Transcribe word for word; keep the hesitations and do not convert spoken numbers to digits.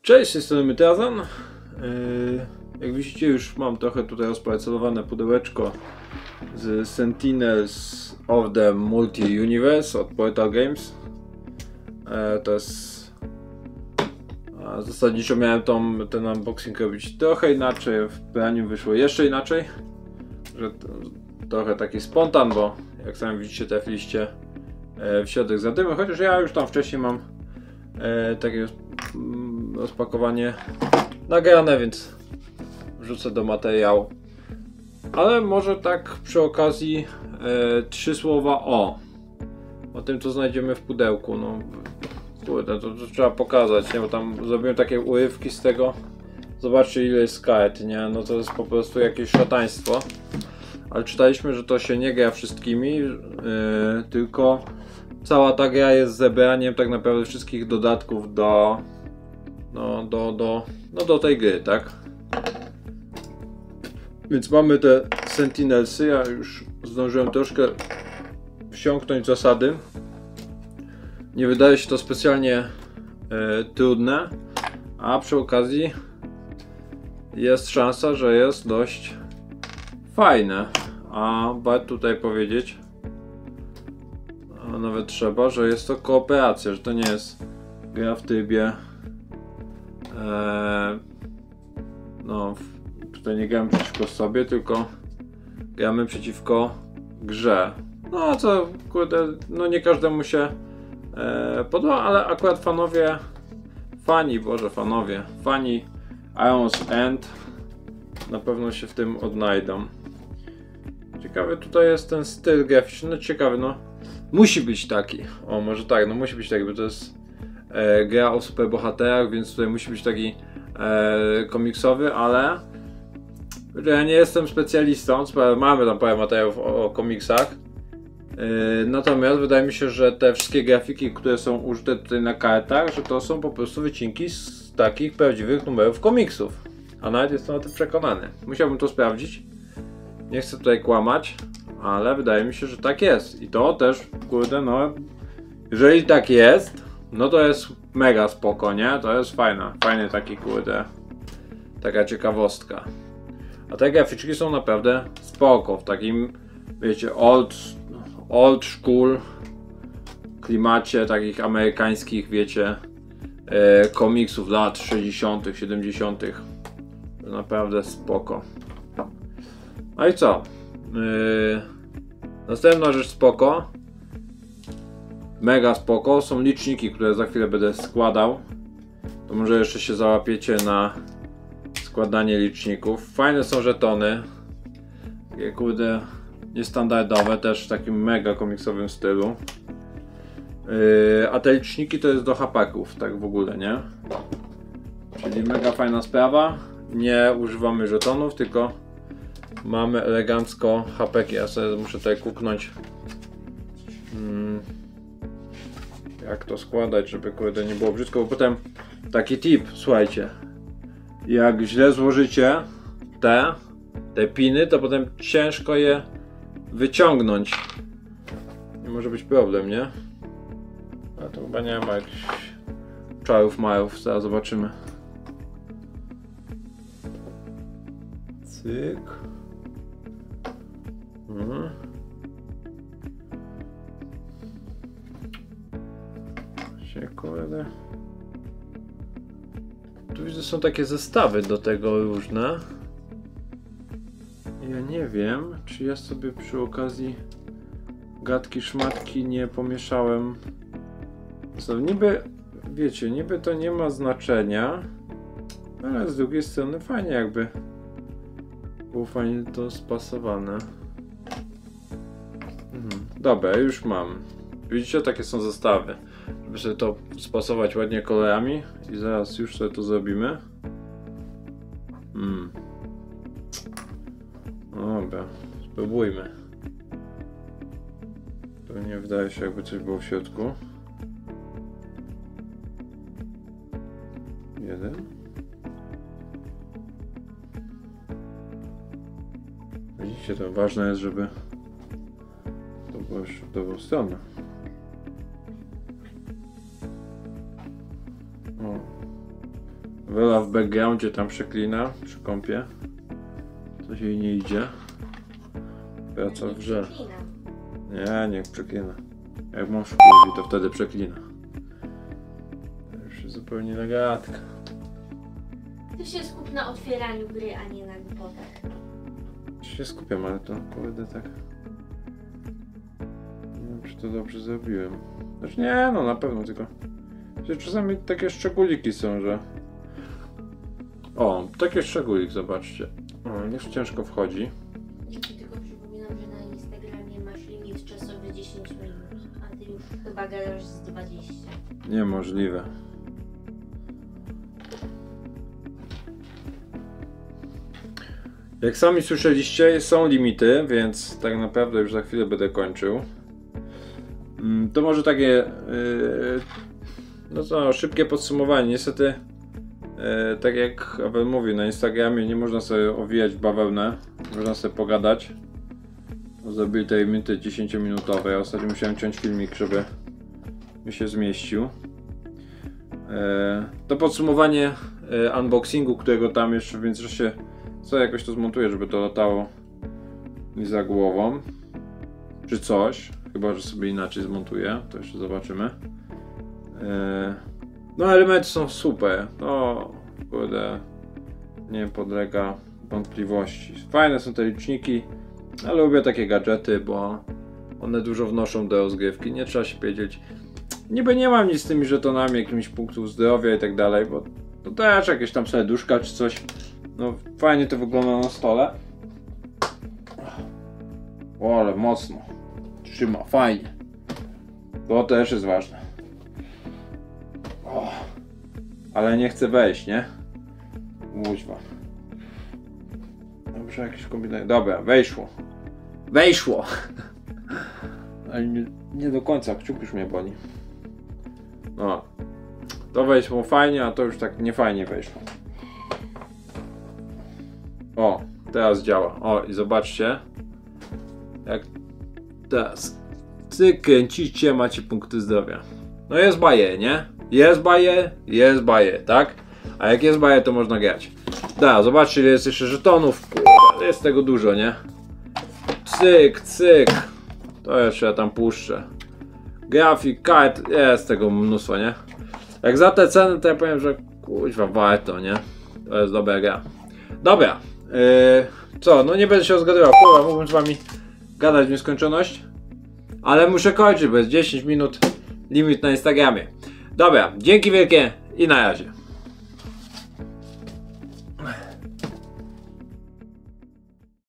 Cześć, z tej strony Mytrazan. Yy, jak widzicie, już mam trochę tutaj rozparcelowane pudełeczko z Sentinels of the Multi-Universe od Portal Games. Yy, to jest... A zasadniczo miałem tą, ten unboxing robić trochę inaczej, w praniu wyszło jeszcze inaczej. Że to, trochę taki spontan, bo jak sami widzicie, trafiliście w środek zadymy, chociaż ja już tam wcześniej mam e, takie rozpakowanie nagrane, więc wrzucę do materiału. Ale może tak przy okazji e, trzy słowa o o tym, co znajdziemy w pudełku. No kurde, to, to trzeba pokazać, nie? Bo tam zrobiłem takie urywki z tego. Zobaczcie, ile jest kart, nie? No to jest po prostu jakieś szataństwo. Ale czytaliśmy, że to się nie gra wszystkimi, yy, tylko cała ta gra jest zebraniem tak naprawdę wszystkich dodatków do no do, do, no do tej gry, tak? Więc mamy te Sentinelsy, ja już zdążyłem troszkę wsiąknąć zasady. Nie wydaje się to specjalnie yy, trudne, a przy okazji jest szansa, że jest dość fajne. A warto tutaj powiedzieć, a nawet trzeba, że jest to kooperacja, że to nie jest gra w trybie e, no tutaj nie gramy przeciwko sobie, tylko gramy przeciwko grze. No co, kurde, no nie każdemu się e, podoba, ale akurat fanowie, fani, boże fanowie, fani Iron's End na pewno się w tym odnajdą. Ciekawy tutaj jest ten styl graficzny, no ciekawy, no musi być taki, o może tak, no musi być taki, bo to jest e, gra o superbohaterach, więc tutaj musi być taki e, komiksowy, ale ja nie jestem specjalistą, mamy tam parę materiałów o, o komiksach, e, natomiast wydaje mi się, że te wszystkie grafiki, które są użyte tutaj na kartach, że to są po prostu wycinki z takich prawdziwych numerów komiksów, a nawet jestem o tym przekonany. Musiałbym to sprawdzić. Nie chcę tutaj kłamać, ale wydaje mi się, że tak jest. I to też, kurde, no, jeżeli tak jest, no to jest mega spoko, nie? To jest fajna, fajny taki, kurde, taka ciekawostka. A te graficzki są naprawdę spoko, w takim, wiecie, old, old school klimacie takich amerykańskich, wiecie, e, komiksów lat sześćdziesiątych, siedemdziesiątych. Naprawdę spoko. No i co? Yy, następna rzecz spoko. Mega spoko. Są liczniki, które za chwilę będę składał. To może jeszcze się załapiecie na składanie liczników. Fajne są żetony. Takie kurde niestandardowe, też w takim mega komiksowym stylu. Yy, a te liczniki to jest do hapaków, tak w ogóle, nie? Czyli mega fajna sprawa. Nie używamy żetonów, tylko mamy elegancko hapeki. Ja sobie muszę tutaj kuknąć, hmm, jak to składać, żeby kurde nie było brzydko, bo potem taki tip, słuchajcie, jak źle złożycie te, te piny, to potem ciężko je wyciągnąć. Nie może być problem, nie? A to chyba nie ma jakichś czarów majów, zaraz zobaczymy. Cyk. Mhm. Się kurde. Tu widzę, są takie zestawy do tego różne. Ja nie wiem, czy ja sobie przy okazji gadki szmatki nie pomieszałem. Co, niby, wiecie, niby to nie ma znaczenia, ale z drugiej strony fajnie jakby było fajnie to spasowane. Mhm. Dobra, już mam. Widzicie, takie są zestawy. Żeby sobie to spasować ładnie kolorami i zaraz już sobie to zrobimy. Hmm. Dobra, spróbujmy. To nie wydaje się, jakby coś było w środku. Jeden. Widzicie, to ważne jest, żeby to było już w dobrą stronę. O. Wela w backgroundzie tam przeklina przy kąpie. Coś jej nie idzie. Praca w grze. Nie, niech przeklina. Jak mąż wkurwi, to wtedy przeklina. To już jest zupełnie nagadka. Ty się skup na otwieraniu gry, a nie na głupotach. Się skupiam, ale to kurde tak. Nie wiem, czy to dobrze zrobiłem. Znaczy nie, no na pewno, tylko że czasami takie szczególiki są, że... O, taki szczególik, zobaczcie. O, już ciężko wchodzi. Ja ci tylko przypominam, że na Instagramie masz limit czasowy dziesięć minut, a ty już chyba gadasz z dwadzieścia. Niemożliwe. Jak sami słyszeliście, są limity, więc tak naprawdę już za chwilę będę kończył. To może takie, yy, no co, szybkie podsumowanie. Niestety, yy, tak jak Abel mówi, na Instagramie nie można sobie owijać w bawełnę, można sobie pogadać. Zrobili te limity dziesięciominutowe. Ja ostatnio musiałem ciąć filmik, żeby mi się zmieścił. Yy, to podsumowanie yy, unboxingu, którego tam jeszcze w międzyczasie co jakoś to zmontuję, żeby to latało mi za głową. Czy coś. Chyba, że sobie inaczej zmontuję. To jeszcze zobaczymy. Yy, no elementy są super. To kurde nie podlega wątpliwości. Fajne są te liczniki. Ale lubię takie gadżety, bo one dużo wnoszą do rozgrywki. Nie trzeba się powiedzieć. Niby nie mam nic z tymi żetonami, jakimiś punktów zdrowia i tak dalej, bo to też jakieś tam serduszka czy coś. No fajnie to wygląda na stole. O, ale mocno. Trzyma, fajnie. To też jest ważne. O, ale nie chcę wejść, nie? Łuźwa. Dobrze, jakieś kombinacje. Dobra, wejszło. Wejszło! Ale nie, nie do końca, kciuk już mnie boli. No. To wejszło fajnie, a to już tak nie fajnie wejszło. O, teraz działa. O, i zobaczcie. Jak teraz ty kręcicie, macie punkty zdrowia. No jest baje, nie? Jest baje, jest baje, tak? A jak jest baje, to można grać. Da, zobaczcie, ile jest jeszcze żetonów. Kurwa, jest tego dużo, nie? Cyk, cyk. To jeszcze ja tam puszczę. Grafik, kart, jest tego mnóstwo, nie? Jak za te ceny, to ja powiem, że kurwa warto, nie? To jest dobra gra. Dobra. Yy, co, no nie będę się rozgadywał, kurwa, mógłbym z wami gadać w nieskończoność, ale muszę kończyć, bo jest dziesięć minut limit na Instagramie. Dobra, dzięki wielkie i na razie.